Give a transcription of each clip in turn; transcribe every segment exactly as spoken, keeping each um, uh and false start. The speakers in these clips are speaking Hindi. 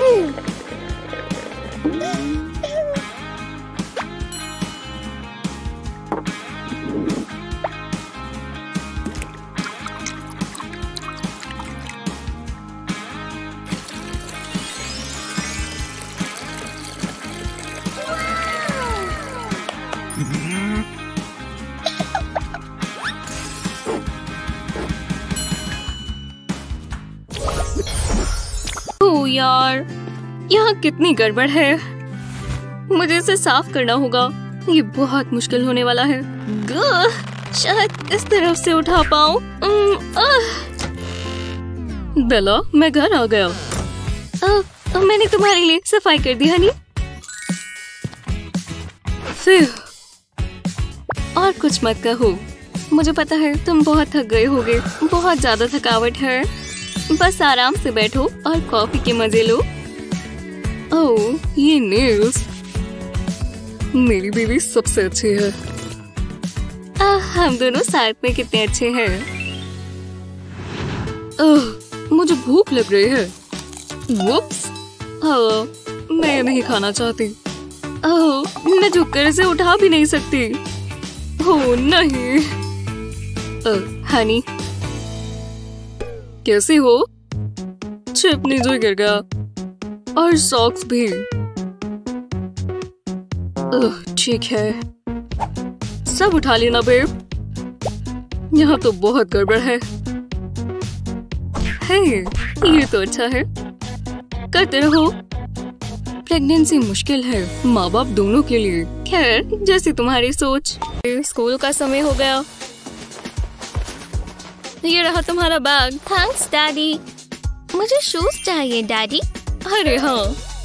ओह यार, यहाँ कितनी गड़बड़ है। मुझे इसे साफ करना होगा। ये बहुत मुश्किल होने वाला है। गह, शायद इस तरफ से उठा पाऊँ। बेला, मैं घर आ गया। आ, मैंने तुम्हारे लिए सफाई कर दी हनी। फिर और कुछ मत कहो। मुझे पता है तुम बहुत थक गए होगे। बहुत ज्यादा थकावट है। बस आराम से बैठो और कॉफी के मजे लो। ओह, ये नेल्स। मेरी बेबी सबसे अच्छी है। आ, हम दोनों साथ में कितने अच्छे हैं। ओह, मुझे भूख लग रही है। वुप्स, हाँ, मैं नहीं खाना चाहती। ओह, मैं झुककर इसे उठा भी नहीं सकती। ओह नहीं। ओह, हनी, कैसी हो? चिप नीचे गिर गया और सॉक्स भी। ओह, ठीक है, सब उठा लेना बेब। यहाँ तो बहुत गड़बड़ है। हे, ये तो अच्छा है। करते रहो। प्रेगनेंसी मुश्किल है, माँ बाप दोनों के लिए। खैर, जैसी तुम्हारी सोच। स्कूल का समय हो गया। ये रहा तुम्हारा बैग। Thanks daddy. मुझे शूज चाहिए डैडी। अरे हाँ,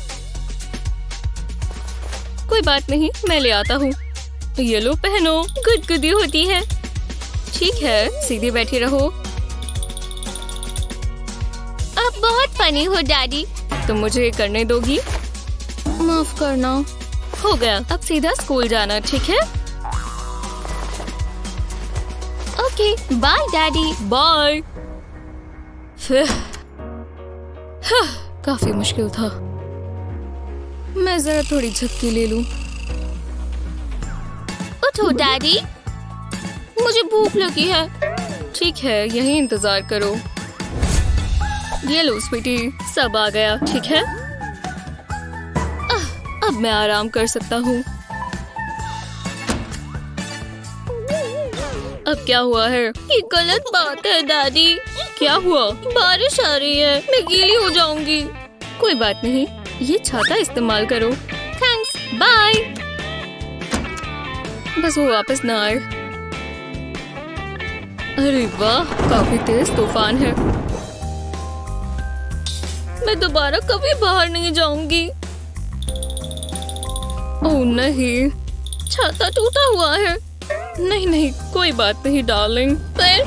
कोई बात नहीं, मैं ले आता हूँ। ये लो, पहनो। गुदगुदी होती है। ठीक है, सीधे बैठे रहो। आप बहुत फनी हो डैडी। तुम मुझे करने दोगी? माफ करना। हो गया, अब सीधा स्कूल जाना, ठीक है? Okay, bye daddy. बाय। काफी मुश्किल था। मैं जरा थोड़ी झपकी ले लूं। उठो डैडी, मुझे भूख लगी है। ठीक है, यहीं इंतजार करो। ये लो स्वीटी, सब आ गया, ठीक है? अब मैं आराम कर सकता हूँ। अब क्या हुआ है? ये गलत बात है डैडी। क्या हुआ? बारिश आ रही है, मैं गीली हो जाऊंगी। कोई बात नहीं, ये छाता इस्तेमाल करो। Thanks, bye. बस वो वापस ना आए। अरे वाह, काफी तेज तूफान है। मैं दोबारा कभी बाहर नहीं जाऊंगी। ओह नहीं, छाता टूटा हुआ है। नहीं नहीं, कोई बात नहीं डार्लिंग। पर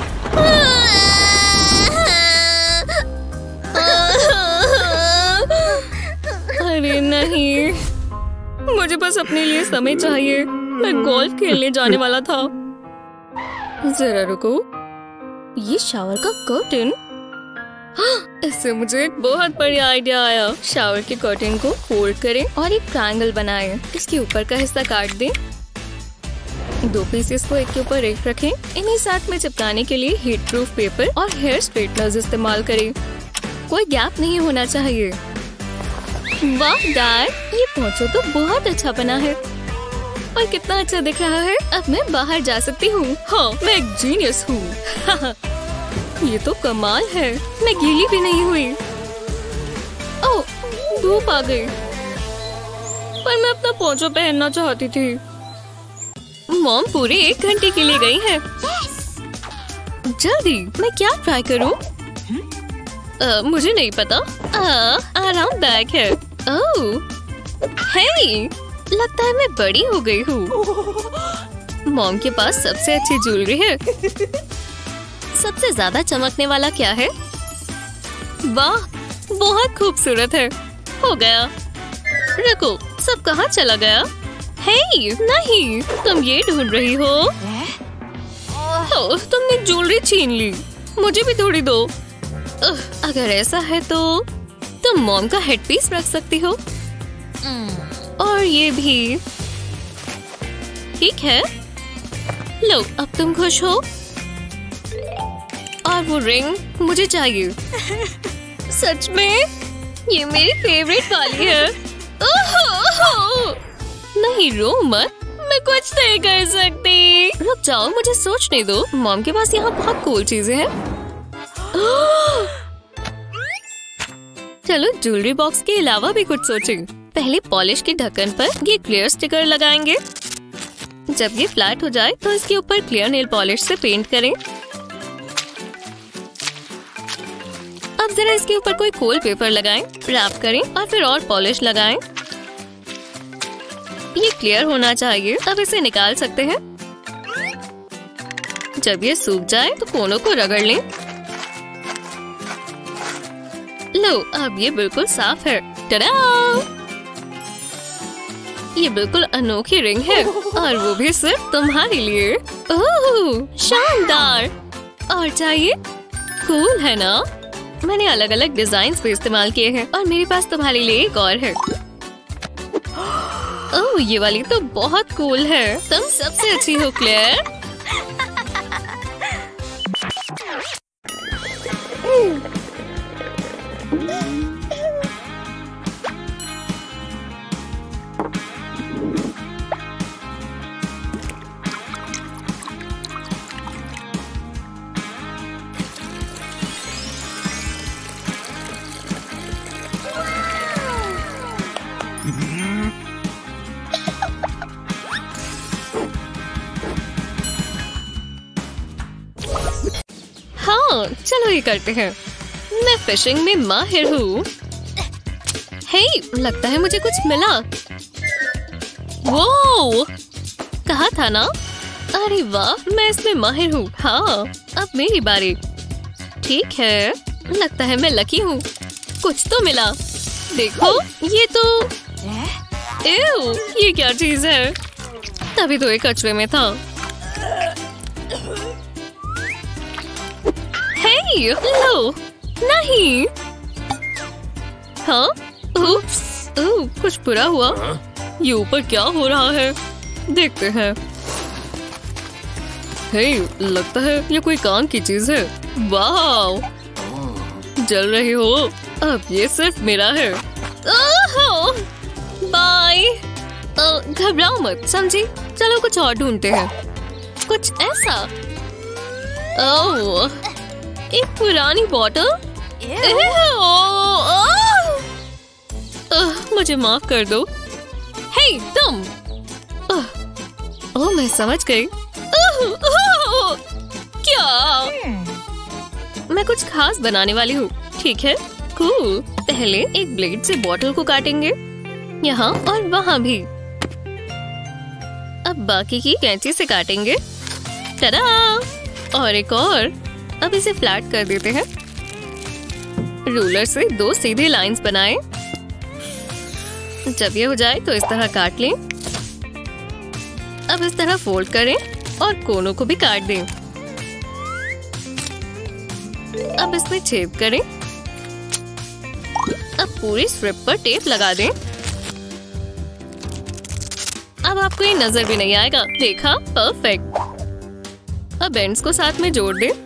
अरे नहीं, मुझे बस अपने लिए समय चाहिए। मैं गोल्फ खेलने जाने वाला था। जरा रुको, ये शावर का कर्टन। इससे मुझे एक बहुत बढ़िया आइडिया आया। शावर के कर्टन को फोल्ड करें और एक ट्रायंगल बनाएं। इसके ऊपर का हिस्सा काट दें। दो पीसेस को एक के ऊपर एक रखें। इन्हें साथ में चिपकाने के लिए हीट प्रूफ पेपर और हेयर स्ट्रेटनर्स इस्तेमाल करें। कोई गैप नहीं होना चाहिए। वाह डैड, ये पोंचो तो बहुत अच्छा बना है और कितना अच्छा दिख रहा है। अब मैं बाहर जा सकती हूँ। हाँ, मैं एक जीनियस हूँ। ये तो कमाल है। मैं गीली भी नहीं हुई। ओह, धूप आ गई। पर मैं अपना पोंचो पहनना चाहती थी। मॉम पूरे एक घंटे के लिए गई है। जल्दी, मैं क्या ट्राई करूँ? आ, मुझे नहीं पता। आ, आरामदायक है। ओह, हे, लगता है मैं बड़ी हो गई हूँ। मॉम के पास सबसे अच्छी ज्वेलरी है। सबसे ज्यादा चमकने वाला क्या है? वाह, बहुत खूबसूरत है। हो गया। रुको, सब कहाँ चला गया? हे, नहीं, तुम ये ढूंढ रही हो? ओह, तुमने ज्वेलरी छीन ली। मुझे भी थोड़ी दो। अगर ऐसा है तो तुम मॉम का हेड पीस रख सकती हो और ये भी ठीक है। लो अब तुम खुश हो। और वो रिंग मुझे चाहिए। सच में ये मेरी फेवरेट वाली है। ओहो, ओहो। नहीं रो मत, मैं कुछ नहीं कर सकती। रुक जाओ, मुझे सोचने दो। मॉम के पास यहाँ बहुत कूल चीजें हैं। चलो ज्वेलरी बॉक्स के अलावा भी कुछ सोचें। पहले पॉलिश के ढक्कन पर ये क्लियर स्टिकर लगाएंगे। जब ये फ्लैट हो जाए तो इसके ऊपर क्लियर नेल पॉलिश से पेंट करें। अब जरा इसके ऊपर कोई कोल पेपर लगाएं, रैप करें और फिर और पॉलिश लगाएं। ये क्लियर होना चाहिए। अब इसे निकाल सकते हैं। जब ये सूख जाए तो कोनों को रगड़ लें। लो अब ये बिल्कुल साफ है। टडा! ये बिल्कुल अनोखी रिंग है और वो भी सिर्फ तुम्हारे लिए। ओह शानदार! और चाहिए? कूल है ना? मैंने अलग अलग डिजाइन पे इस्तेमाल किए हैं और मेरे पास तुम्हारे लिए एक और है। ओह ये वाली तो बहुत कूल है। तुम सबसे अच्छी हो क्लेयर। हाँ चलो ये करते हैं। मैं फिशिंग में माहिर हूँ। हे लगता है मुझे कुछ मिला। वो कहा था ना। अरे वाह मैं इसमें माहिर हूँ। हाँ अब मेरी बारी। ठीक है लगता है मैं लकी हूँ। कुछ तो मिला। देखो ये तो एव, ये क्या चीज है। तभी तो ये कचरे में था। हे लो नहीं। हाँ उप्स, ओह कुछ बुरा हुआ। ये ऊपर क्या हो रहा है देखते हैं। हे लगता है ये कोई काम की चीज है। वाह जल रही हो। अब ये सिर्फ मेरा है। Oh bye. घबराओ मत समझी। चलो कुछ और ढूंढते हैं। कुछ ऐसा। ओह एक पुरानी बॉटल। मुझे माफ कर दो। हे तुम। ओह मैं समझ गई। क्या मैं कुछ खास बनाने वाली हूँ। ठीक है कूल। पहले एक ब्लेड से बॉटल को काटेंगे यहाँ और वहाँ भी। अब बाकी की कैंची से काटेंगे। टडा! और एक और। अब इसे फ्लैट कर देते हैं। रूलर से दो सीधी लाइंस बनाएं। जब ये हो जाए तो इस तरह काट लें। अब इस तरह फोल्ड करें और कोनों को भी काट दें। अब इसमें छेद करें। अब पूरी स्ट्रिप पर टेप लगा दें। अब आपको ये नजर भी नहीं आएगा। देखा परफेक्ट। अब एंड्स को साथ में जोड़ दें।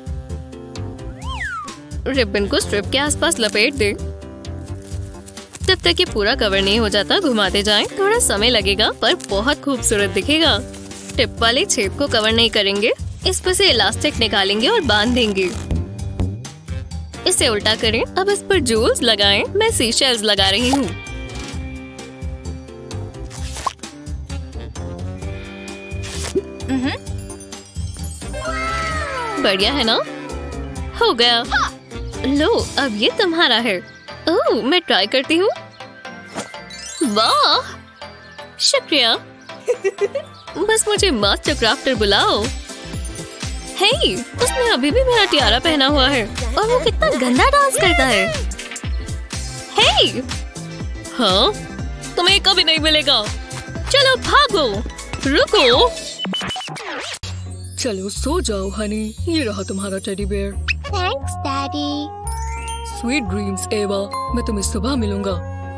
रिबन को स्ट्रिप के आसपास लपेट दें। जब तक ये पूरा कवर नहीं हो जाता घुमाते जाएं। थोड़ा समय लगेगा पर बहुत खूबसूरत दिखेगा। टिप वाले छेद को कवर नहीं करेंगे। इस पर से इलास्टिक निकालेंगे और बांध देंगे। इसे उल्टा करें। अब इस पर जूल्स लगाएं। मैं सीशेल्स लगा रही हूँ। बढ़िया है ना। हो गया। लो अब ये तुम्हारा है। ओह मैं ट्राई करती हूँ। वाह शुक्रिया। बस मुझे मास्टर क्राफ्टर बुलाओ। हे उसने अभी भी मेरा टियारा पहना हुआ है और वो कितना गंदा डांस करता है। हे हाँ तुम्हें कभी नहीं मिलेगा। चलो भागो। रुको। चलो सो जाओ हनी। ये रहा तुम्हारा teddy bear. Thanks daddy. Sweet dreams Ava. मैं तुम्हें सुबह मिलूंगा।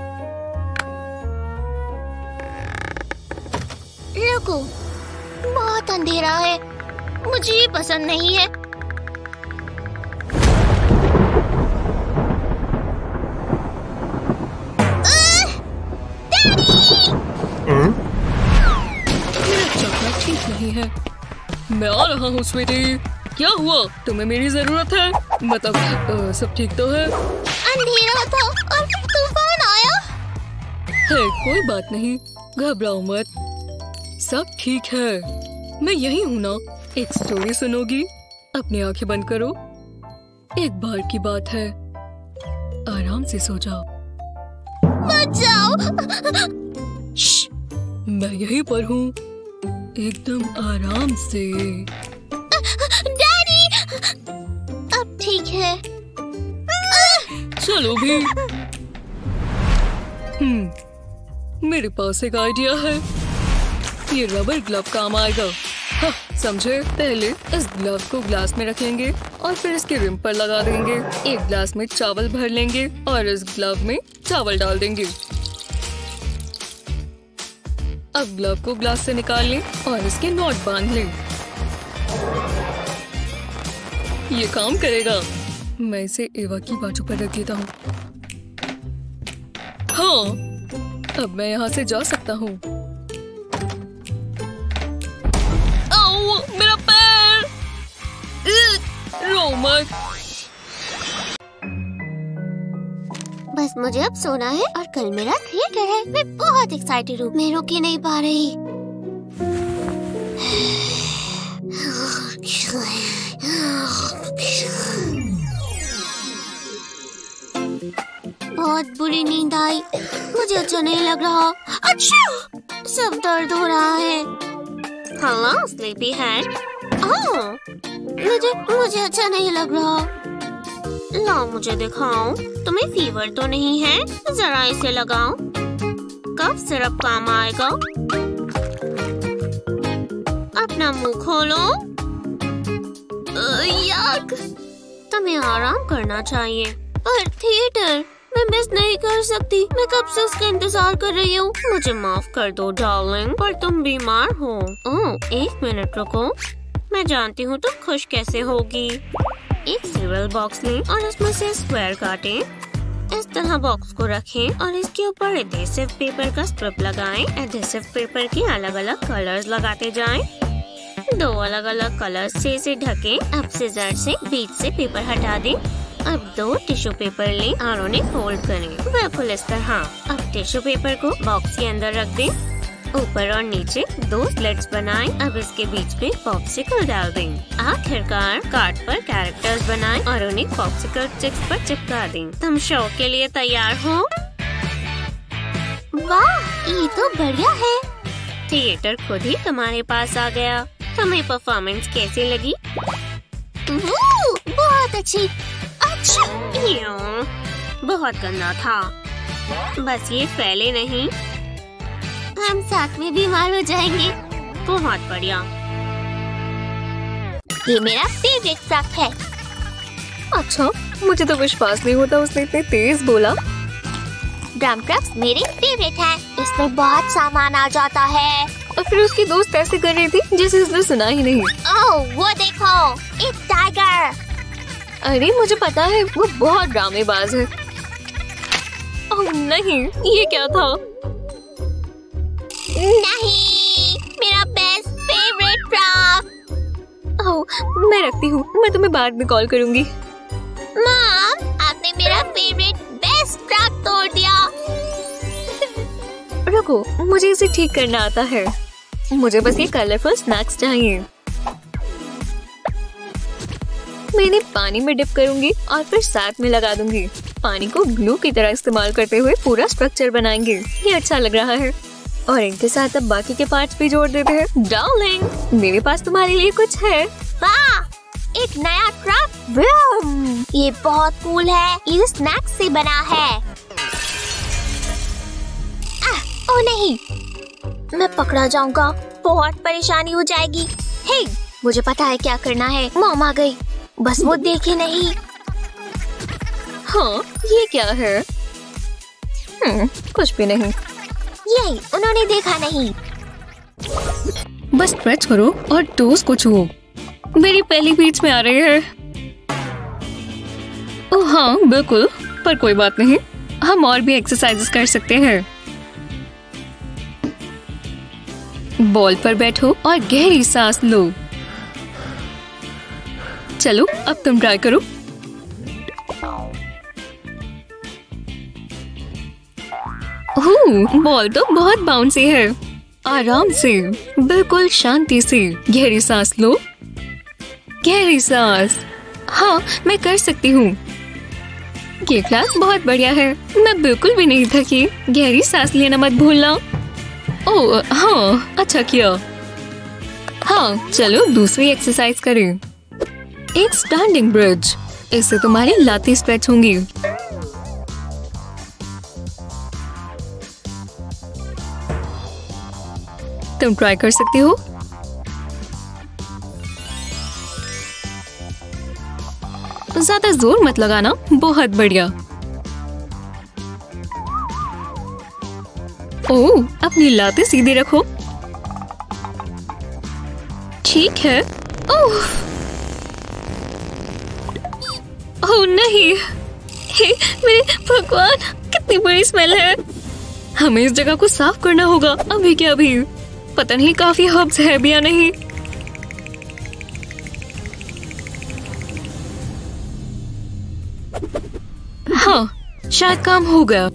रुको, बहुत अंधेरा है, मुझे ये पसंद नहीं है। मेरा चक्कर ठीक नहीं है। मैं आ रहा हूँ स्वीटी। क्या हुआ? तुम्हें मेरी जरूरत है? मतलब आ, सब ठीक तो है? अंधेरा था और फिर तूफान आया। है, कोई बात नहीं, घबराओ मत, सब ठीक है। मैं यही हूँ ना। एक स्टोरी सुनोगी? अपनी आंखें बंद करो। एक बार की बात है, आराम से सो जाओ। मत जाओ। मैं यहीं पर हूँ, एकदम आराम से। डैडी, अब ठीक है। चलो भी। हम्म, मेरे पास एक आइडिया है। ये रबर ग्लव काम आएगा। हाँ, समझे? पहले इस ग्लव को ग्लास में रखेंगे और फिर इसके रिम पर लगा देंगे। एक ग्लास में चावल भर लेंगे और इस ग्लव में चावल डाल देंगे। अब ग्लव को ग्लास से निकाल लें और इसके नॉट बांध लें। ये काम करेगा। मैं इसे एवा की बाजू पर रख देता हूँ। हाँ, अब मैं यहाँ से जा सकता हूँ। आओ, मेरा पैर! रो मत। बस मुझे अब सोना है और कल मेरा थिएटर है। मैं बहुत एक्साइटेड हूँ। मैं रुक ही नहीं पा रही। बहुत बुरी नींद आई। मुझे अच्छा नहीं लग रहा। अच्छा, सब दर्द हो रहा है। Hello sleepy head. ओह, मुझे मुझे अच्छा नहीं लग रहा। लाओ मुझे दिखाओ, तुम्हें फीवर तो नहीं है? जरा इसे लगाओ, कफ सिरप काम आएगा। अपना मुंह खोलो। याक, तुम्हें आराम करना चाहिए। पर थिएटर मैं मिस नहीं कर सकती। मैं कब से उसका इंतजार कर रही हूँ। मुझे माफ कर दो डार्लिंग, पर तुम बीमार हो। ओह, एक मिनट रुको, मैं जानती हूँ तुम खुश कैसे होगी। एक सीरियल बॉक्स लें और इसमें से स्क्वायर काटें। इस तरह बॉक्स को रखें और इसके ऊपर एडहेसिव पेपर का स्ट्रिप लगाएं। एडहेसिव पेपर के अलग अलग कलर्स लगाते जाएं। दो अलग अलग कलर्स से इसे ढकें। अब सीजर से बीच से पेपर हटा दें। अब दो टिश्यू पेपर लें और उन्हें फोल्ड करें, बिल्कुल इस तरह। अब टिश्यू पेपर को बॉक्स के अंदर रख दें। ऊपर और नीचे दो स्लिट्स बनाएं। अब इसके बीच में पॉप्सिकल डाल दें। आखिरकार कार्ड पर कैरेक्टर्स बनाएं और उन्हें पॉप्सिकल स्टिक्स पर चिपका दें। तुम शो के लिए तैयार हो? वाह, ये तो बढ़िया है। थिएटर खुद ही तुम्हारे पास आ गया। तुम्हें परफॉर्मेंस कैसी लगी? बहुत अच्छी। अच्छा, बहुत गंदा था। बस ये फैले नहीं, हम साथ में बीमार हो जाएंगे। बहुत बढ़िया। ये मेरा फेवरेट फ्रॉक है। अच्छा, मुझे तो विश्वास नहीं होता उसने इतने तेज बोला। ड्रम ट्रक्स मेरे फेवरेट है। इसमें बहुत सामान आ जाता है। और फिर उसकी दोस्त ऐसे कर रही थी जैसे उसने सुना ही नहीं। ओह, वो देखो, एक टाइगर। अरे मुझे पता है, वो बहुत ड्रामेबाज है। ओह नहीं, ये क्या था? नहीं, मेरा बेस्ट फेवरेट फ्रॉक। ओह, मैं रखती हूँ, मैं तुम्हें बाद में कॉल करूँगी। मॉम, आपने मेरा फेवरेट बेस्ट फ्रॉक तोड़ दिया। रुको, मुझे इसे ठीक करना आता है। मुझे बस ये कलरफुल स्नैक्स चाहिए। मैं इन्हें पानी में डिप करूंगी और फिर साथ में लगा दूंगी। पानी को ग्लू की तरह इस्तेमाल करते हुए पूरा स्ट्रक्चर बनाएंगे। ये अच्छा लग रहा है। और इनके साथ अब बाकी के पार्ट्स भी जोड़ देते हैं। डार्लिंग, मेरे पास तुम्हारे लिए कुछ है। वाह, एक नया ट्रक। ये बहुत कूल है। ये स्नैक्स से बना है। आ, ओ नहीं, मैं पकड़ा जाऊंगा। बहुत परेशानी हो जाएगी। हे, मुझे पता है क्या करना है। मॉम आ गई, बस वो देखे नहीं। हाँ, ये क्या है? हम्म, कुछ भी नहीं। यही, उन्होंने देखा नहीं। बस स्ट्रेच करो और टोस को छुओ। मेरी पहली बीच में आ रही है। ओह हाँ, बिल्कुल, पर कोई बात नहीं, हम और भी एक्सरसाइजेस कर सकते हैं। बॉल पर बैठो और गहरी सांस लो। चलो, अब तुम ट्राई करो। ओह, बॉल तो बहुत बाउंसी है। आराम से, बिल्कुल शांति से गहरी सांस लो। गहरी सांस। हाँ, मैं कर सकती हूँ। ये क्लास बहुत बढ़िया है। मैं बिल्कुल भी नहीं थकी। गहरी सांस लेना मत भूलना। ओह हाँ, अच्छा किया। हाँ, चलो दूसरी एक्सरसाइज करें। एक स्टैंडिंग ब्रिज। इससे तुम्हारी लातें स्ट्रेच होंगी। तुम ट्राई कर सकती हो। ज्यादा जोर मत लगाना। बहुत बढ़िया। ओह, अपनी लातें सीधी रखो। ठीक है। ओह ओह नहीं, हे मेरे भगवान, कितनी बड़ी स्मेल है। हमें इस जगह को साफ करना होगा अभी के अभी। पता नहीं काफी हर्ब्स है भी या नहीं। हाँ, शायद काम हो गया।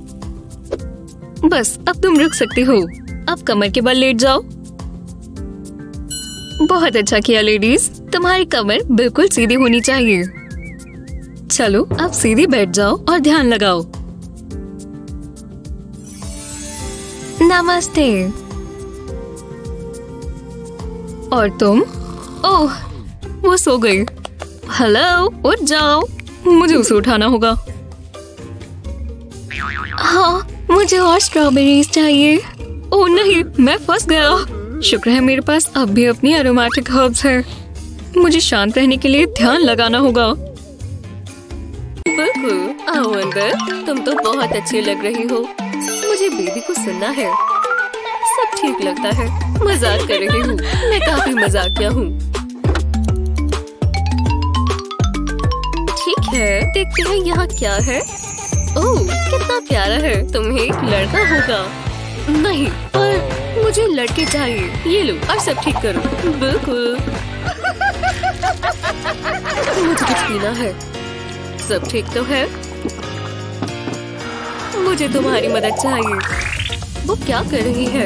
बस अब तुम रुक सकती हो। अब कमर के बल लेट जाओ। बहुत अच्छा किया लेडीज। तुम्हारी कमर बिल्कुल सीधी होनी चाहिए। चलो, अब सीधी बैठ जाओ और ध्यान लगाओ। नमस्ते। और तुम? ओह, वो सो गई। हेलो, उठ जाओ। मुझे उसे उठाना होगा। हाँ, मुझे और स्ट्रॉबेरीज चाहिए। ओह नहीं, मैं फंस गया। शुक्र है मेरे पास अब भी अपनी एरोमेटिक हर्ब्स है। मुझे शांत रहने के लिए ध्यान लगाना होगा। बिल्कुल, आओ अंदर। तुम तो बहुत अच्छी लग रही हो। मुझे बेबी को सुनना है। सब ठीक लगता है। मजाक कर रही हूँ। मैं काफी मजाकिया हूँ। ठीक है, देखते हैं यहाँ क्या है। ओह, कितना प्यारा है। तुम्हें एक लड़का होगा। नहीं, पर मुझे लड़के चाहिए। ये लो और सब ठीक करो। बिल्कुल। मुझे कुछ पीना है। सब ठीक तो है? मुझे तुम्हारी मदद चाहिए। वो क्या कर रही है?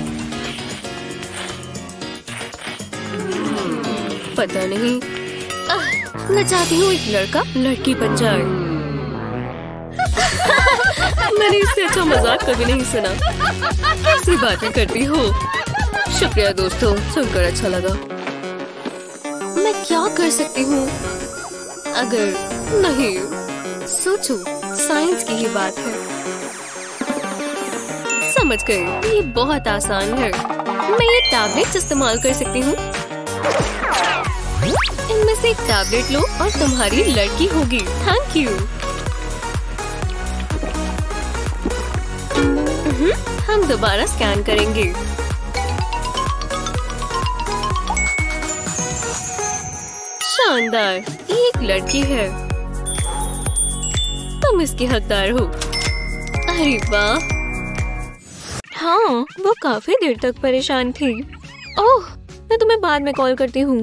पता नहीं। आह, मैं चाहती हूँ एक लड़का लड़की बन जाए। मैंने इससे अच्छा मजाक कभी नहीं सुना। कैसी बातें करती हो। शुक्रिया दोस्तों, सुनकर अच्छा लगा। मैं क्या कर सकती हूँ? अगर नहीं, सोचो, साइंस की ही बात है। समझ गई, ये बहुत आसान है। मैं ये टैबलेट्स इस्तेमाल कर सकती हूँ। इनमें से एक टैबलेट लो और तुम्हारी लड़की होगी। Thank you. हम दोबारा स्कैन करेंगे। शानदार, ये एक लड़की है। तुम इसकी हकदार हो। अरे वाह। हाँ, वो काफी देर तक परेशान थी। ओह, मैं तुम्हें बाद में कॉल करती हूँ।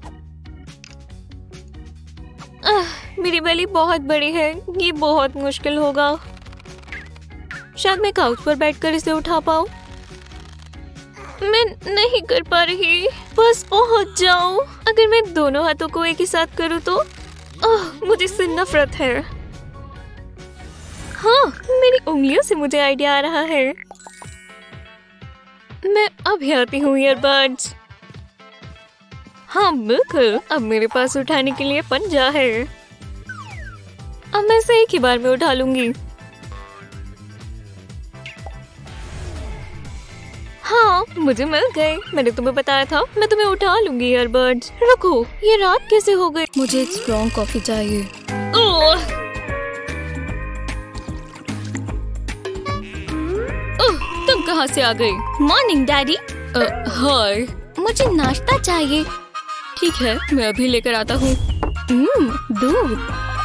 मेरी बेली बहुत बड़ी है। ये बहुत मुश्किल होगा। शायद मैं काउच पर बैठकर इसे उठा पाऊँ। मैं नहीं कर पा रही। बस पहुंच जाओ। अगर मैं दोनों हाथों को एक ही साथ करूँ तो ओह, मुझे इससे नफरत है। हाँ, मेरी उंगलियों से मुझे आइडिया आ रहा है। मैं अभी आती हूँ ईयरबड्स। हाँ बिल्कुल, अब मेरे पास उठाने के लिए पंजा है। अब मैं इसे एक ही बार में उठा लूंगी। हाँ, मुझे मिल गए। मैंने तुम्हें बताया था मैं तुम्हें उठा लूंगी ईयरबड्स। रुको, ये रात कैसे हो गई? मुझे एक स्ट्रॉन्ग कॉफी चाहिए। ओह, कहाँ से आ गई? Morning daddy. हाय, मुझे नाश्ता चाहिए। ठीक है, मैं अभी लेकर आता हूँ। हम्म, दूध।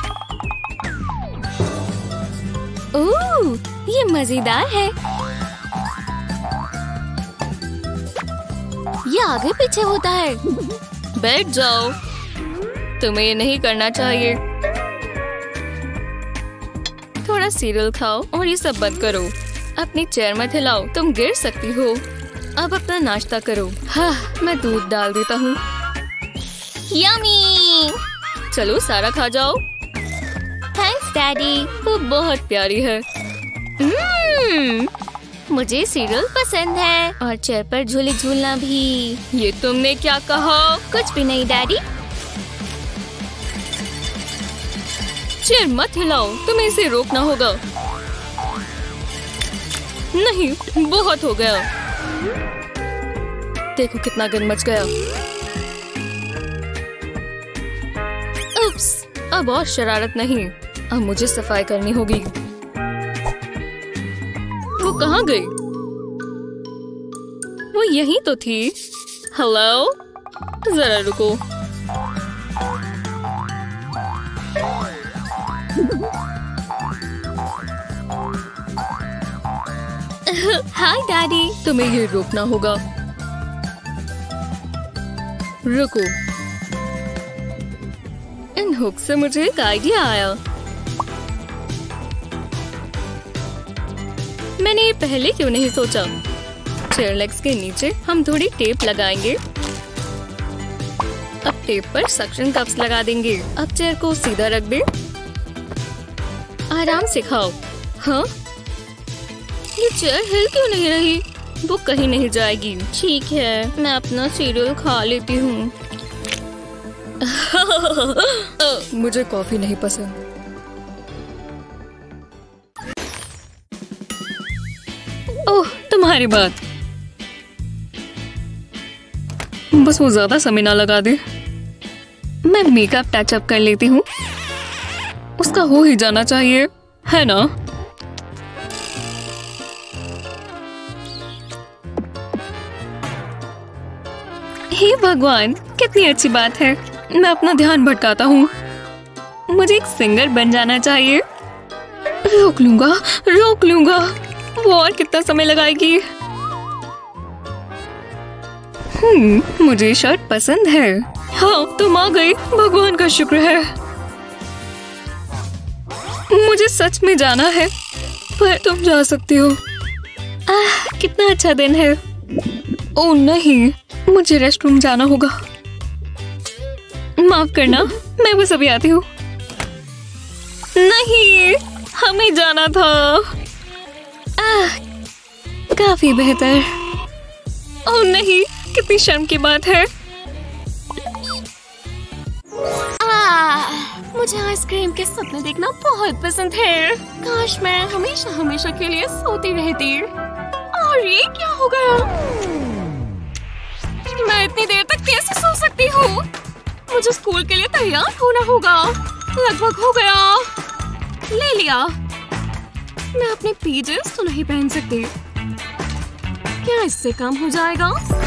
ओह, ये मजेदार है। ये आगे पीछे होता है। बैठ जाओ, तुम्हें ये नहीं करना चाहिए। थोड़ा सीरियल खाओ और ये सब बंद करो। अपनी चेयर मत हिलाओ, तुम गिर सकती हो। अब अपना नाश्ता करो। हाँ, मैं दूध डाल देता हूँ। यम्मी। चलो सारा खा जाओ। Thanks daddy. वो बहुत प्यारी है। हम्म, मुझे सीरियल पसंद है और चेयर पर झूले झूलना भी। ये तुमने क्या कहा? कुछ भी नहीं डैडी। चेयर मत हिलाओ, तुम्हें इसे रोकना होगा। नहीं, बहुत हो गया। देखो कितना गंद मच गया। उप्स, अब और शरारत नहीं। अब मुझे सफाई करनी होगी। वो कहाँ गई? वो यहीं तो थी। हेलो, जरा रुको। Hi daddy. तुम्हें ये रोकना होगा। रुको, इन हुक से मुझे एक आइडिया आया। मैंने ये पहले क्यों नहीं सोचा? चेयर लेग्स के नीचे हम थोड़ी टेप लगाएंगे। अब टेप पर सक्शन कप्स लगा देंगे। अब चेयर को सीधा रख दे। आराम से खाओ। हाँ, ये चेयर हिल क्यों नहीं रही? वो कहीं नहीं जाएगी। ठीक है, मैं अपना सीरियल खा लेती हूँ। मुझे कॉफी नहीं पसंद। ओह, तुम्हारी बात। बस वो ज्यादा समय ना लगा दे। मैं मेकअप टच अप कर लेती हूँ। उसका हो ही जाना चाहिए, है ना? हे भगवान, कितनी अच्छी बात है। मैं अपना ध्यान भटकाता हूँ। मुझे एक सिंगर बन जाना चाहिए। रोक लूंगा, रोक लूंगा। वो और कितना समय लगाएगी? हम्म, मुझे शर्ट पसंद है। हाँ, तुम आ गई। भगवान का शुक्र है। मुझे सच में जाना है, पर तुम जा सकती हो। आह, कितना अच्छा दिन है। ओह नहीं, मुझे रेस्टरूम जाना होगा। माफ करना, मैं बस अभी आती हूँ। नहीं, हमें जाना था। आह, काफी बेहतर। ओह नहीं, कितनी शर्म की बात है। आह, मुझे आइसक्रीम के सपने देखना बहुत पसंद है। काश मैं हमेशा हमेशा के लिए सोती रहती। और ये क्या हो गया? मैं इतनी देर तक कैसे सो सकती हूँ? मुझे स्कूल के लिए तैयार होना होगा। लगभग हो गया। ले लिया। मैं अपने पीजेस तो नहीं पहन सकती। क्या इससे काम हो जाएगा?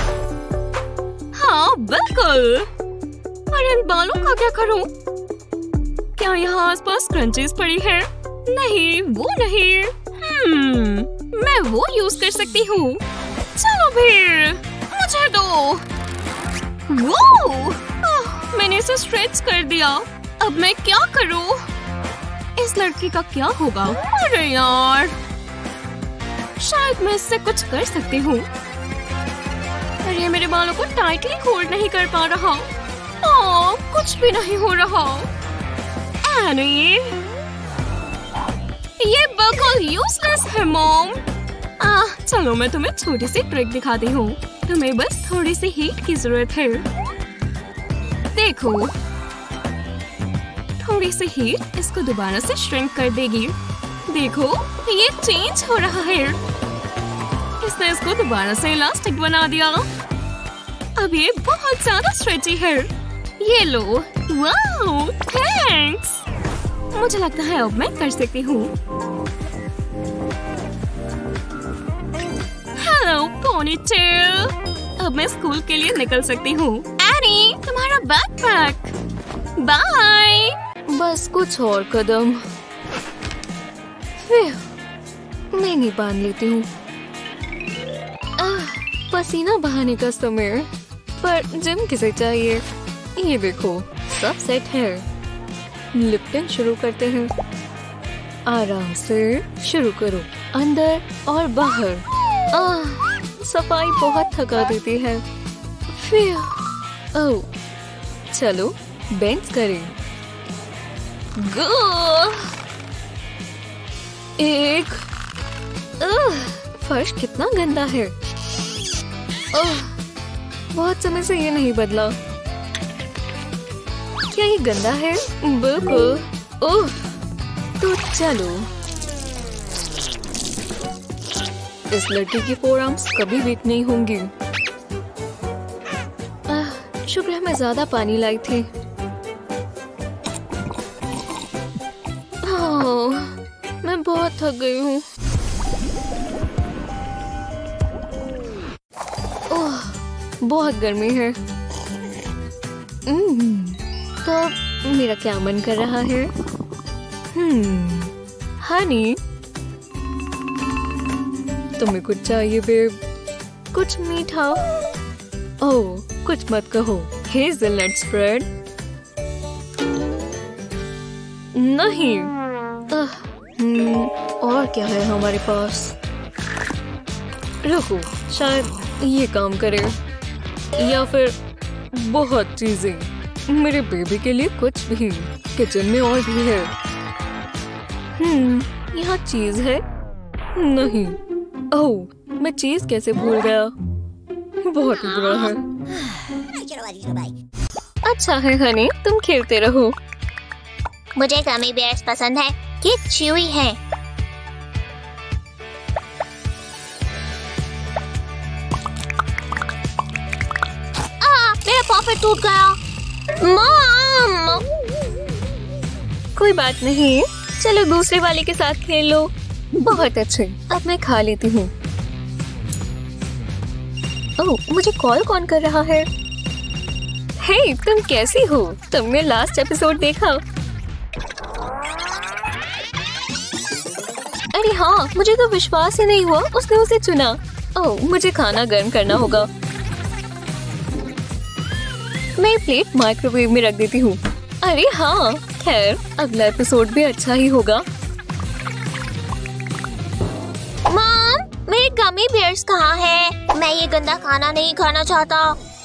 हाँ बिल्कुल। और इन बालों का क्या करूं? क्या यहाँ आसपास क्रंचेस पड़ी है? नहीं, वो नहीं। हम्म, मैं वो यूज कर सकती हूँ। चलो फिर, मुझे दो। वो, मैंने इसे स्ट्रेच कर दिया। अब मैं क्या करूँ? इस लड़की का क्या होगा? अरे यार, शायद मैं इससे कुछ कर सकती हूँ। अरे मेरे बालों को टाइटली होल्ड नहीं कर पा रहा। ओह, कुछ भी नहीं हो रहा। एनी, ये बिल्कुल यूजलेस है मॉम। आह, चलो मैं तुम्हें छोटी सी ट्रिक दिखाती हूँ। तुम्हें बस थोड़ी सी हीट की जरूरत है। देखो, थोड़ी सी हीट इसको दोबारा से श्रिंक कर देगी। देखो, ये चेंज हो रहा है। इसने इसको दोबारा से इलास्टिक बना दिया। अब ये बहुत ज्यादा स्ट्रेची है। ये लो। Wow, thanks. मुझे लगता है अब मैं कर सकती हूँ। पोनीटेल। अब मैं स्कूल के लिए निकल सकती हूँ। एनी, तुम्हारा बैकपैक। बाय। बस कुछ और कदम। मैं नहीं बांध लेती हूँ। पसीना बहाने का समय, पर जिम किसे चाहिए? ये देखो, सब सेट है। लिफ्टिंग शुरू करते हैं। आराम से शुरू करो, अंदर और बाहर। आह, सफाई बहुत थका देती है। फिर ओह, चलो बेंच करें। गो एक। आह, फर्श कितना गंदा है। ओह, बहुत समय से ये नहीं बदला। क्या ये गंदा है? बिल्कुल। ओह, तो चलो। इस लड़की की फोरआर्म्स कभी वीक नहीं होंगी। आह, शुक्र है मैं ज्यादा पानी लाई थी। ओह, मैं बहुत थक गई हूँ। ओह, बहुत गर्मी है। तो मेरा क्या मन कर रहा है? हम्म, हनी, तुम्हें कुछ चाहिए बेब? कुछ मीठा? ओह, कुछ मत कहो। Hazelnut spread? नहीं। आह, हम्म, और क्या है हमारे पास? रुको, शायद ये काम करे, या फिर बहुत चीजें। मेरे बेबी के लिए कुछ भी। किचन में और भी है। हम्म, यहाँ चीज है? नहीं। ओह, मैं चीज कैसे भूल गया? बहुत ही बुरा है। अच्छा है हनी, तुम खेलते रहो। मुझे गमी बेयर्स पसंद है। ये च्यूई है। आ, मेरा पॉकेट टूट गया। मॉम! कोई बात नहीं, चलो दूसरे वाले के साथ खेल लो। बहुत अच्छे, अब मैं खा लेती हूँ। ओह, मुझे कॉल कौन कर रहा है? हे, तुम कैसी हो? तुमने लास्ट एपिसोड देखा? अरे हाँ, मुझे तो विश्वास ही नहीं हुआ उसने उसे चुना। ओह, मुझे खाना गर्म करना होगा। मैं प्लेट माइक्रोवेव में रख देती हूँ। अरे हाँ, खैर अगला एपिसोड भी अच्छा ही होगा। मॉम, मेरे गमी बेयर्स कहाँ है? मैं ये गंदा खाना नहीं खाना चाहता।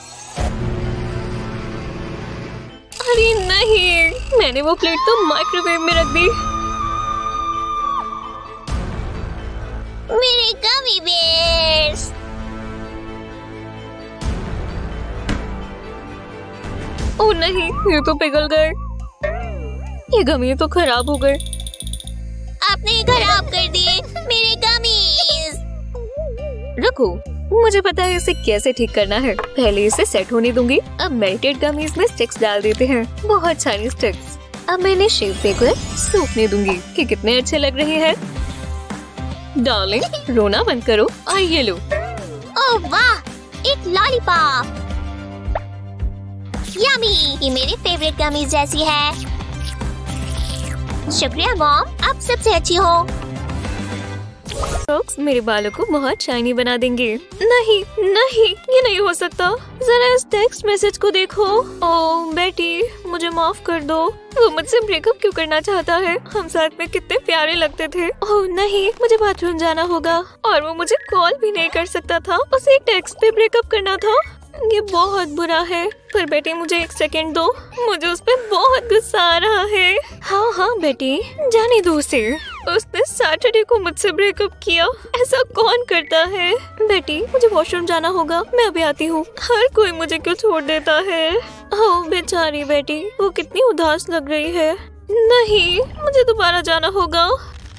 अरे नहीं, मैंने वो प्लेट तो माइक्रोवेव में रख दी। मेरे गमी बेयर्स। ओह नहीं, ये तो पिघल गए। ये गमी तो खराब हो गए। आपने खराब कर दिए मेरे गमीज। रुको, मुझे पता है इसे कैसे ठीक करना है। पहले इसे सेट होने दूंगी। अब मेल्टेड गमीज में स्टिक्स डाल देते हैं, बहुत सारी स्टिक्स। अब मैं इन्हें शेप देकर सूखने दूंगी कि कितने अच्छे लग रहे हैं। डार्लिंग, रोना बंद करो और ये लो। ओह वाह, एक लॉलीपॉप। यम्मी, ये मेरे फेवरेट गमीज जैसी है। शुक्रिया मॉम, आप सबसे अच्छी हो। स्ट्रोक्स मेरे बालों को बहुत शाइनी बना देंगे। नहीं नहीं, ये नहीं हो सकता। जरा इस टेक्स्ट मैसेज को देखो। ओह बेटी, मुझे माफ कर दो। वो मुझसे ब्रेकअप क्यों करना चाहता है? हम साथ में कितने प्यारे लगते थे। ओह नहीं, मुझे बाथरूम जाना होगा। और वो मुझे कॉल भी नहीं कर सकता था, उसे टेक्स्ट पे ब्रेकअप करना था। ये बहुत बुरा है। पर बेटी, मुझे एक सेकंड दो, मुझे उस पर बहुत गुस्सा आ रहा है। हाँ हाँ बेटी, जाने दो उसे। उसने सैटरडे को मुझसे ब्रेकअप किया। ऐसा कौन करता है? बेटी, मुझे वॉशरूम जाना होगा, मैं अभी आती हूँ। हर कोई मुझे क्यों छोड़ देता है? ओह बेचारी बेटी, वो कितनी उदास लग रही है। नहीं, मुझे दोबारा जाना होगा।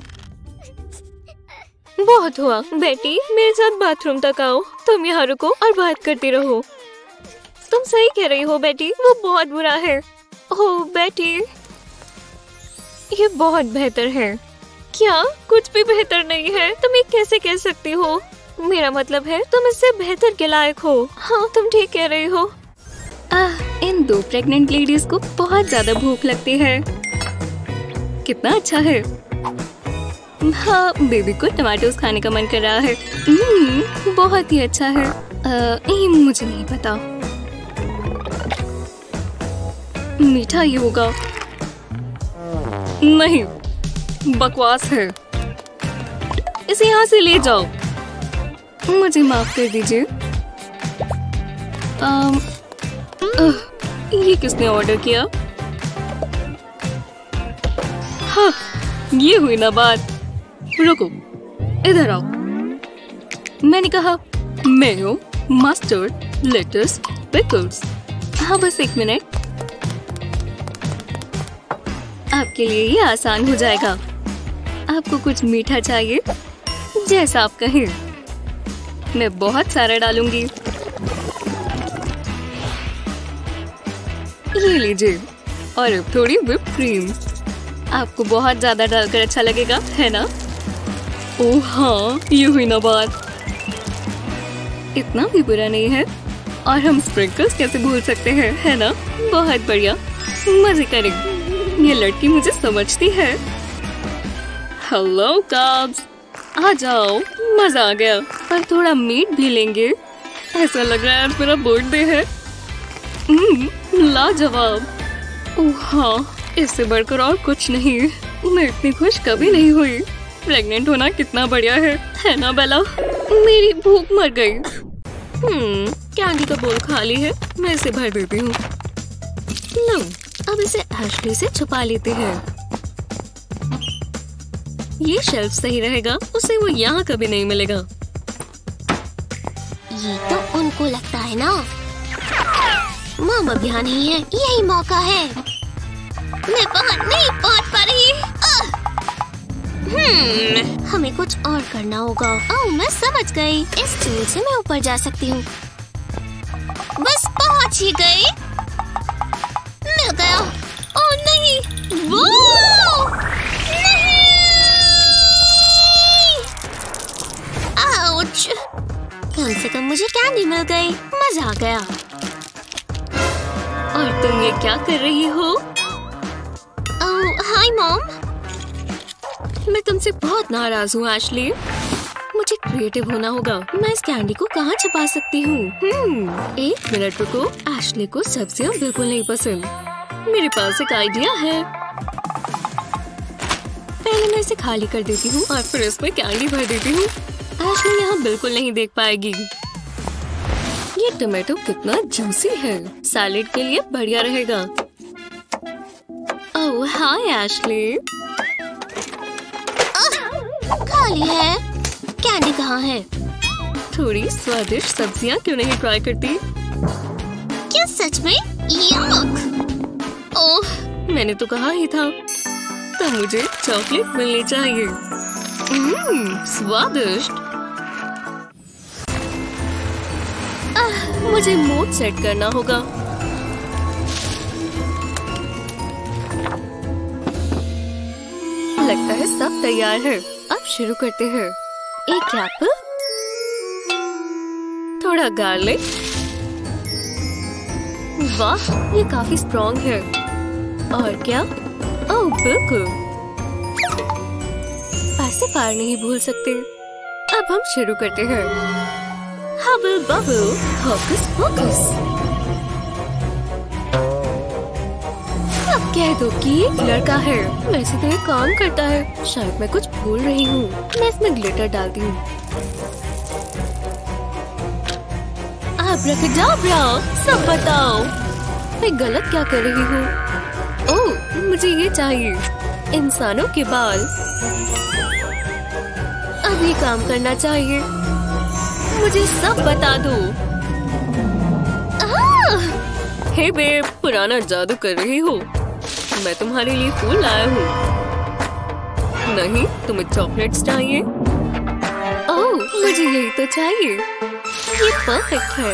बहुत हुआ बेटी, मेरे साथ बाथरूम तक आओ। तुम यहाँ रुको और बात करती रहो। तुम सही कह रही हो बेटी, वो बहुत बुरा है। ओह बेटी, ये बहुत बेहतर है। क्या कुछ भी बेहतर नहीं है? तुम ये कैसे कह सकती हो? मेरा मतलब है तुम इससे बेहतर के लायक हो। हाँ तुम ठीक कह रही हो। आह, इन दो प्रेग्नेंट लेडीज को बहुत ज्यादा भूख लगती है। कितना अच्छा है। हाँ बेबी को टमाटोस खाने का मन कर रहा है। हम्म, बहुत ही अच्छा है। आ, मुझे नहीं पता। मीठा ही होगा। नहीं, बकवास है। इसे यहाँ से ले जाओ। मुझे माफ कर दीजिए। आम, आह, ये किसने ऑर्डर किया? हाँ, ये हुई ना बात। रुको, इधर आओ। मैंने कहा मेयो, मस्टर्ड, लेटस, पिकल्स। हाँ बस एक मिनट। आपके लिए ये आसान हो जाएगा। आपको कुछ मीठा चाहिए? जैसा आप कहें। मैं बहुत सारा डालूंगी। ये लीजिए। और अब थोड़ी व्हिप क्रीम। आपको बहुत ज्यादा डालकर अच्छा लगेगा, है ना? ओह हाँ, ये हुई ना बात। इतना भी बुरा नहीं है। और हम स्प्रिंकल्स कैसे भूल सकते हैं, है ना? बहुत बढ़िया, मजे करेंगे। ये लड़की मुझे समझती है। हेलो कब्स, आ जाओ, मजा आ गया। पर थोड़ा मीट भी लेंगे। ऐसा लग रहा है आज मेरा बर्थडे है। लाजवाब। ओह हाँ, इससे बढ़कर और कुछ नहीं। मैं इतनी खुश कभी नहीं हुई। प्रेग्नेंट होना कितना बढ़िया है, है ना बेला? मेरी भूख मर गई। हम्म, कैंडी का बोल खाली है, मैं इसे भर देती हूँ। लो, अब इसे एशली से छुपा लेते हैं। ये शेल्फ सही रहेगा, उसे वो यहाँ कभी नहीं मिलेगा। ये तो उनको लगता है ना। मॉम अब यहाँ नहीं है, यही मौका है। मैं बाहर नहीं पहुँच पा रही। हम्म, हमें कुछ और करना होगा। ओह, मैं समझ गई। इस टूल से मैं ऊपर जा सकती हूँ। बस पहुँच ही गई। मिल गया। ओह नहीं, वो नहीं। आउच। कम से कम मुझे कैंडी मिल गई। मजा आ गया। और तुम ये क्या कर रही हो? Oh hi mom. मैं तुमसे बहुत नाराज हूँ एशली। मुझे क्रिएटिव होना होगा। मैं इस कैंडी को कहाँ छुपा सकती हूँ? हम्म, एक मिनट रुको। एशली को सब्जियाँ बिल्कुल नहीं पसंद। मेरे पास एक आइडिया है। पहले मैं इसे खाली कर देती हूँ और फिर इसमें कैंडी भर देती हूँ। एशली यहाँ बिल्कुल नहीं देख पाएगी। ये टमाटो कितना जूसी है। सैलेड के लिए बढ़िया रहेगा। Oh hi Ashley. खाली है। कैंडी कहाँ है? थोड़ी स्वादिष्ट सब्जियाँ क्यों नहीं ट्राई करती? क्या सच में? यक! ओह, मैंने तो कहा ही था। तो मुझे चॉकलेट मिलनी चाहिए। हम्म, स्वादिष्ट। आह, मुझे मोड सेट करना होगा। लगता है सब तैयार है। अब शुरू करते हैं। एक एप्पल, थोड़ा गार्लिक। वाह, ये काफी स्ट्रॉन्ग है। और क्या? ओह बिल्कुल। पैसे पार नहीं भूल सकते। अब हम शुरू करते हैं। Hubble bubble, hocus pocus. अब कह दो कि एक लड़का है। वैसे तो ये काम करता है। शायद मैं कुछ भूल रही हूँ। मैं इसमें ग्लिटर डालती हूँ। अब्राकडाब्रा, सब बताओ, मैं गलत क्या कर रही हूँ? ओह, मुझे ये चाहिए। इंसानों के बाल। अब ये काम करना चाहिए। मुझे सब बता दो। हे बेब, पुराना जादू कर रही हो? मैं तुम्हारे लिए फूल लाया हूँ। नहीं, तुम्हें चॉकलेट्स चाहिए? ओह, मुझे यही तो चाहिए। ये परफेक्ट है।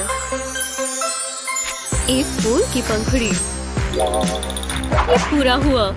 एक फूल की पंखुड़ी। ये पूरा हुआ।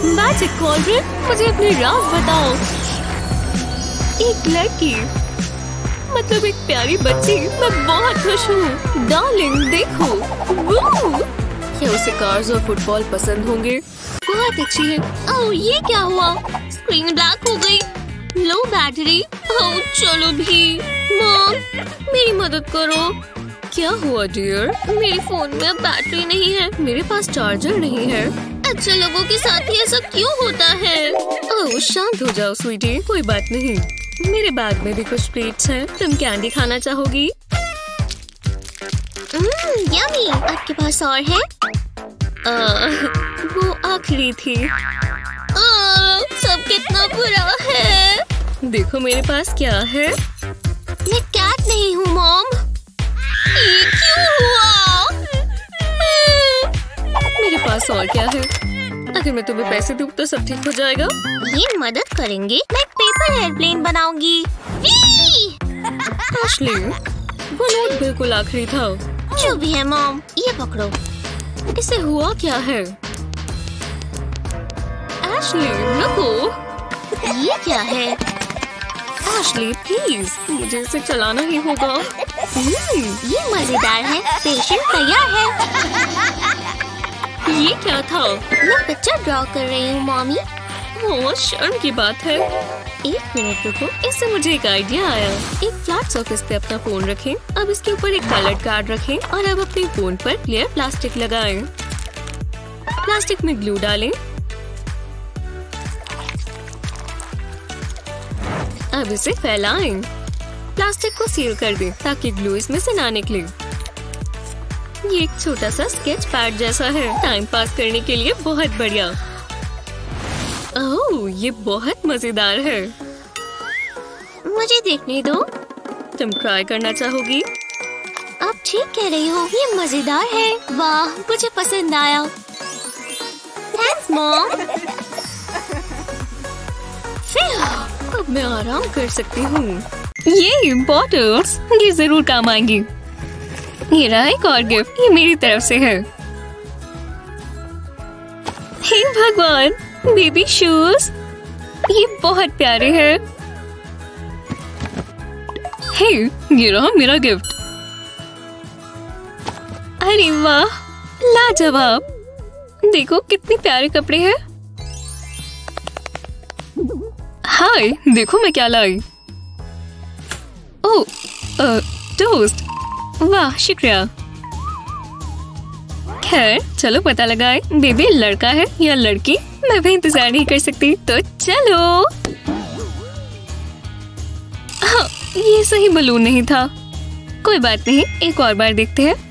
मैजिक कॉर्नर, मुझे अपनी राज बताओ। एक लड़की। मतलब एक प्यारी बच्ची। मैं बहुत खुश हूँ। डार्लिंग देखो, वू! क्या उसे कार्स और फुटबॉल पसंद होंगे? बहुत अच्छी है। ओह ये क्या हुआ? स्क्रीन ब्लैक हो गई। लो बैटरी। ओह चलो भी। मॉम मेरी मदद करो। क्या हुआ डियर? मेरे फोन में अब बैटरी नहीं है। मेरे पास चार्जर नहीं है। अच्छे लोगों के साथ ही ऐसा क्यों होता है? ओह शांत हो जाओ स्वीटी, कोई बात नहीं। मेरे बैग में भी कुछ ट्रीट्स हैं। तुम कैंडी खाना चाहोगी? हम्म यम्मी। आपके पास और है? आ, वो आखिरी थी। आ, सब कितना बुरा है। देखो मेरे पास क्या है। मैं कैट नहीं हूँ मॉम। ये क्यों हुआ? मेरे पास और क्या है? अगर मैं तुम्हें पैसे दूँ तो सब ठीक हो जाएगा। ये मदद करेंगे। मैं पेपर एयरप्लेन बनाऊंगी। एशली, वो नोट बिल्कुल आखिरी था। जो भी है मॉम, ये पकड़ो। इसे हुआ क्या है? एशली रुको। ये क्या है? एशली प्लीज, मुझे इसे चलाना ही होगा। ये मजेदार है। पेशेंट तैयार है। ये क्या था? मैं पिक्चर ड्रॉ कर रही हूँ मॉमी। ओह शर्म की बात है। एक मिनट रुको, इससे मुझे एक आइडिया आया। एक फ्लैट सरफेस पे अपना फोन रखें। अब इसके ऊपर एक कलर्ड कार्ड रखें और अब अपने फोन पर क्लियर प्लास्टिक लगाएं। प्लास्टिक में ग्लू डालें। अब इसे फैलाएं। प्लास्टिक को सील कर दें ताकि ग्लू इसमें से ना निकले। ये एक छोटा सा स्केच पैड जैसा है। टाइम पास करने के लिए बहुत बढ़िया। ओह ये बहुत मजेदार है। मुझे देखने दो। तुम ट्राई करना चाहोगी? आप ठीक कह रही हो। ये मजेदार है। वाह मुझे पसंद आया। Thanks mom. अब मैं आराम कर सकती हूँ। ये बॉटल्स ये जरूर काम आएंगी। ये रहा एक और गिफ्ट, ये मेरी तरफ से है। हे भगवान, बेबी शूज, ये बहुत प्यारे हैं। हे, ये रहा मेरा गिफ्ट। अरे वाह, लाजवाब। देखो कितने प्यारे कपड़े हैं। हाय, देखो मैं क्या लाई। ओह, टोस्ट। वाह शुक्रिया। खैर चलो पता लगाए बेबी लड़का है या लड़की। मैं भी इंतजार नहीं कर सकती, तो चलो। हाँ, ये सही बलून नहीं था। कोई बात नहीं, एक और बार देखते हैं।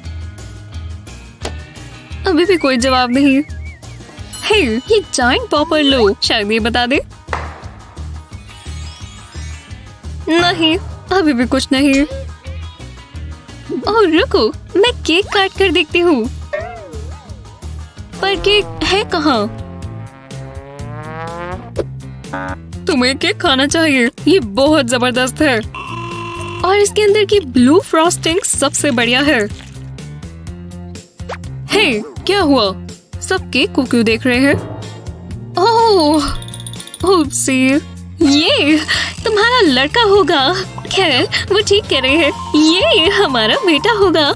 अभी भी कोई जवाब नहीं। हे, ये जाइंट पॉपर लो, शायद ये बता दे। नहीं, अभी भी कुछ नहीं। ओह रुको, मैं केक काट कर देखती हूँ। पर केक है कहाँ? तुम्हें केक खाना चाहिए, ये बहुत जबरदस्त है। और इसके अंदर की ब्लू फ्रॉस्टिंग सबसे बढ़िया है। हे, क्या हुआ? सब केक को क्यों देख रहे हैं? ओह, ओप्सी, ये तुम्हारा लड़का होगा। खैर वो ठीक कह रहे हैं, ये हमारा बेटा होगा।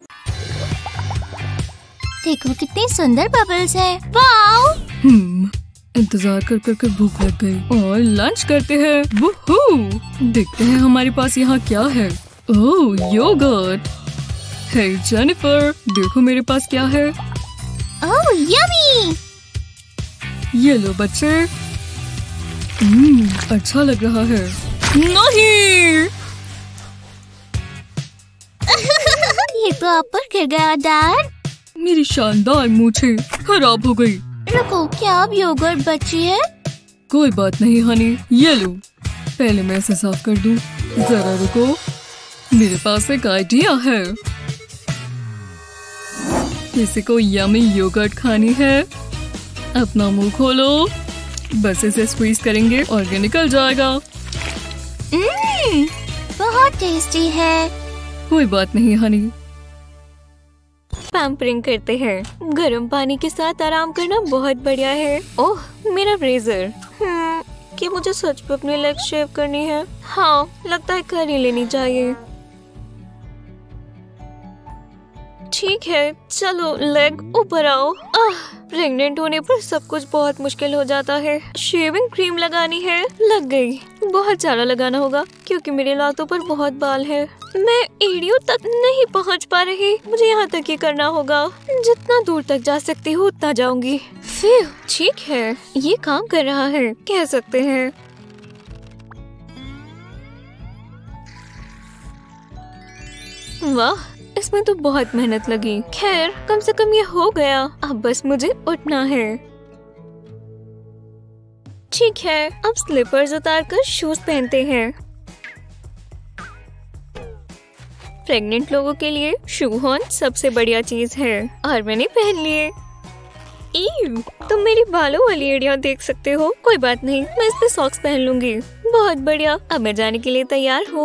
देखो कितने सुंदर बबल्स हैं। वाओ। हम्म, इंतजार कर कर कर भूख लग गई और लंच करते हैं। वूहू! देखते हैं हमारे पास यहाँ क्या है। ओह योगर्ट। हे जेनिफर, देखो मेरे पास क्या है। Oh yummy. ये लो बच्चे। हम्म, अच्छा लग रहा है। नहीं। ये तो आप पर गिर गया डैड। मेरी शानदार मूछें खराब हो गई। रुको, क्या अब योगर्ट बची है? कोई बात नहीं हनी, ये लो। पहले मैं इसे साफ कर दूं। जरा रुको, मेरे पास एक आइडिया है। किसी को यम्मी योगर्ट खानी है? अपना मुंह खोलो, बस इसे स्क्वीज करेंगे और ये निकल जाएगा। mm, बहुत टेस्टी है। कोई बात नहीं हनी। पैम्परिंग करते हैं। गर्म पानी के साथ आराम करना बहुत बढ़िया है। ओह मेरा रेजर। हम्म, कि मुझे सच में अपनी लेग शेव करनी है। हाँ, लगता है कर ही लेनी चाहिए। ठीक है, चलो लेग ऊपर आओ। आह, प्रेग्नेंट होने पर सब कुछ बहुत मुश्किल हो जाता है। शेविंग क्रीम लगानी है, लग गई। बहुत सारा लगाना होगा क्योंकि मेरे लातों पर बहुत बाल है। मैं एड़ियों तक नहीं पहुंच पा रही, मुझे यहाँ तक ही करना होगा। जितना दूर तक जा सकती हूँ उतना जाऊंगी। फिर ठीक है, ये काम कर रहा है कह सकते हैं। वाह, इसमें तो बहुत मेहनत लगी। खैर, कम से कम ये हो गया। अब बस मुझे उठना है। ठीक है, अब स्लीपर्स उतारकर शूज पहनते हैं। प्रेग्नेंट लोगों के लिए शू हॉर्न सबसे बढ़िया चीज है और मैंने पहन लिए। ईव, तुम मेरी बालों वाली एड़ियां देख सकते हो। कोई बात नहीं, मैं इस पे सॉक्स पहन लूंगी। बहुत बढ़िया, अब मैं जाने के लिए तैयार हूँ।